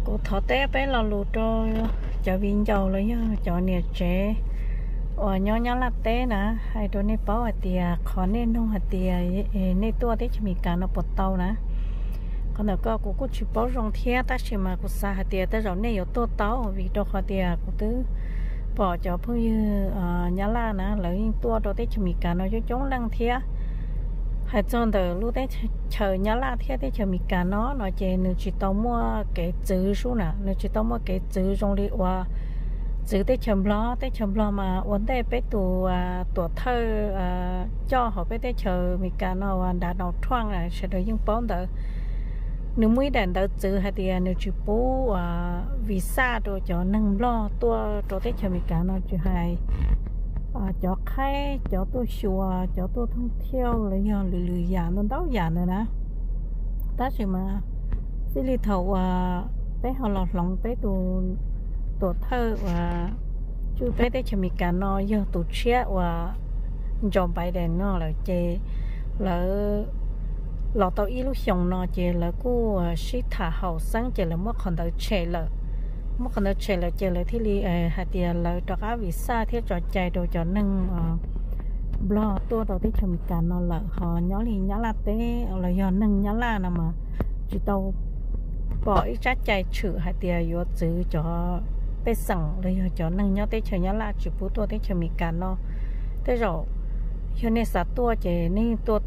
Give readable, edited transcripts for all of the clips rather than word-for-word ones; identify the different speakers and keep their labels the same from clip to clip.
Speaker 1: cô thọ té bé là lụt cho viên dầu lấy cho nhiệt chế nhỏ nhỏ là té nè hay đồ này bảo là tiề khó nên nông hạt tiề nên tua đấy chỉ mình cả nó bột tàu nè còn là cô chỉ bảo rong thia ta chỉ mà cô xa hạt tiề ta rồi nên có tua tàu vì đồ hạt tiề cô tứ bỏ cho phương như nhà la nè lấy tua đồ đấy chỉ mình cả nó cho chống lăng thia hay trong đời lúc đấy chờ nhà la thia đấy chờ mình cả nó chỉ nếu chỉ tao mua cái chữ số nè nếu chỉ tao mua cái chữ trong đi qua chữ tới chấm lo mà vấn đề bé tuổi thơ cho họ bé tới chờ mình cả nó đã đầu thoáng là sẽ được những bóng đỡ nếu mới đàn đỡ chữ hay thì nếu chỉ bố vì xa rồi cho nâng lo tua rồi tới chờ mình cả nó chỉ hay cho khai cho tôi chùa cho tôi thông theo lấy nhau lười già nó đau già nữa nè ta chỉ mà xử lý thầu bé họ lọt lòng bé tuổi thơ và chú bé tới cho mình cả nó do tụt chết và chọn bài đèn nó là chè là lọt tàu ít lúc xong nó chè là cô sĩ thả hậu sáng chè là mất còn đợi chè là chè là thì li hạt tiền là cho cá vì xa thế cho chạy đồ cho nâng lo tua đầu tới cho mình cả nó là họ nhớ là té là do nâng nhớ là nào mà chỉ tàu bỏ ít trái chạy chữ hạt tiền vô chữ cho bé sẵn lấy cho nâng nhớ tới cho nhớ là chỉ bố tua tới cho mình cả nó thế rồi cho nên sát tua chỉ nên tua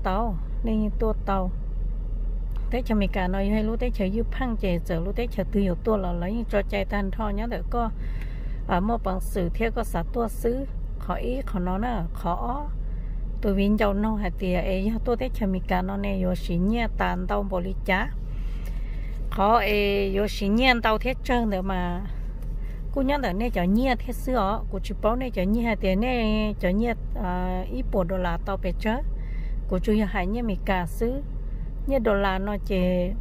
Speaker 1: tàu thế cho mình cả nói hay lúc đấy chờ giúp phăng chè giờ lúc đấy chờ từ nhiều tua là lấy cho chạy tan thò nhớ được có một bằng sự theo có sát tua xứ khỏi nó nè khó tôi viên dầu nâu hạt tiền ấy tôi đấy chờ mình cả nó này vô xí nhẹ tàn tàu bò lì chá khó vô xí nhẹ tàu thiết trơn nữa mà cô nhớ là này cho nhẹ thiết xưa cô chỉ bảo này cho nhẹ hạt tiền này cho nhẹ ít bộ đô la tàu bể chớ cô chú ý hãy nhé mình cả xứ như đô la nó chỉ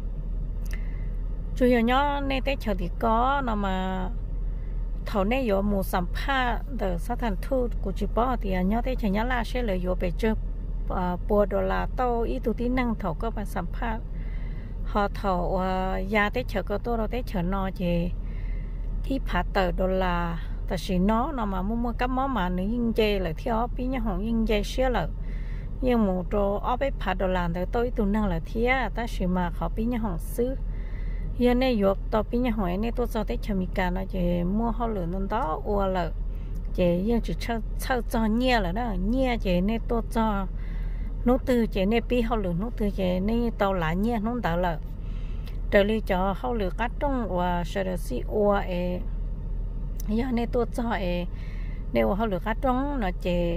Speaker 1: chú ý nhớ này tới chờ thì có nó mà thầu này có một sản phẩm từ sát thành thu của chị bảo thì nhớ tới chờ nhớ là sẽ lợi dụng về chụp bộ đô la tàu ít tu tí năng thầu có bản sản phẩm họ thầu giá tới chờ có tôi đâu tới chờ nó chỉ ít phá tờ đô la tại vì nó mà mua các món mà nếu yên dây là theo bí nhá hồng yên dây xíu là nhưng một chỗ ở bên phá đồ làm thì tôi tụi năng là thía ta chỉ mà họ bí nhá hồng xứ giờ này dục tao bí nhá hồng này tôi cho tới chợ mỹ cả nó chỉ mua họ lửa nó đó ua lợ chỉ giờ chỉ cho nhẹ là đó nhẹ chỉ này tôi cho nấu từ chỉ này bí họ lửa nấu từ chỉ này tàu lá nhẹ nấu tàu lợ trở đi cho họ lửa cắt trong và sau đó xí ua giờ này tôi cho nếu họ lửa cắt trong nó chỉ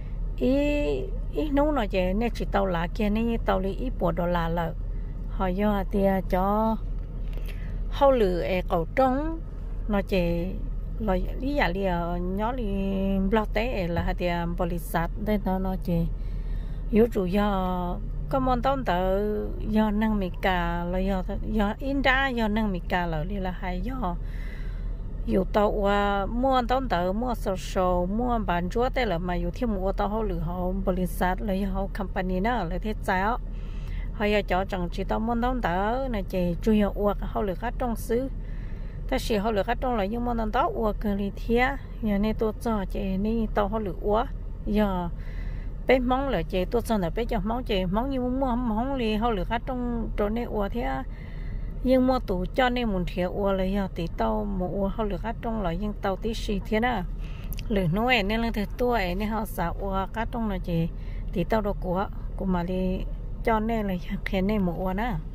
Speaker 1: ít nấu nó chỉ nên chỉ tàu lá kia nên tàu li ít bộ đô la lợ họ do thì cho hậu lửa cầu trống nó chỉ là lý giải li nhớ li blog té là thì boli sát đây nó chỉ yếu chủ do có món tôm tờ do năng mì cà là do in ra do năng mì cà là li là hay doอยู่ตัวม้วนต้นเต๋อม้วนโซม้วนบานจั่วแต่ละมาอยู่ที่มัวตัวเขาหรือเขาบริษัทหรือเขาคอมพานีน่ะหรือเทศเจ้าเขาอยากจะจังจีตัวม้วนต้นเต๋อเนี่ยจะจุยอวกเขาหรือเขาต้องซื้อแต่สิเขาหรือเขาต้องเลยยังม้วนต้นเต๋ออวกเกลีเทียอย่างในตัวจ่อจะนี่ตัวเขาหรืออวอย่าไปมองเลยจะตัวจ่อเนี่ยไปจะมองจะมองอยู่ม้วนมองเลยเขาหรือเขาต้องตัวในอวกเทียnhưng mua tủ cho nên muốn thiệt ua là giờ tí tàu mua họ lựa cắt trong là nhưng tàu tí xì thế nào lựa nuôi nên là thứ tuổi nên họ xả ua cắt trong là chỉ tí tàu đồ của mà đi cho nên là khen nên mua ua nè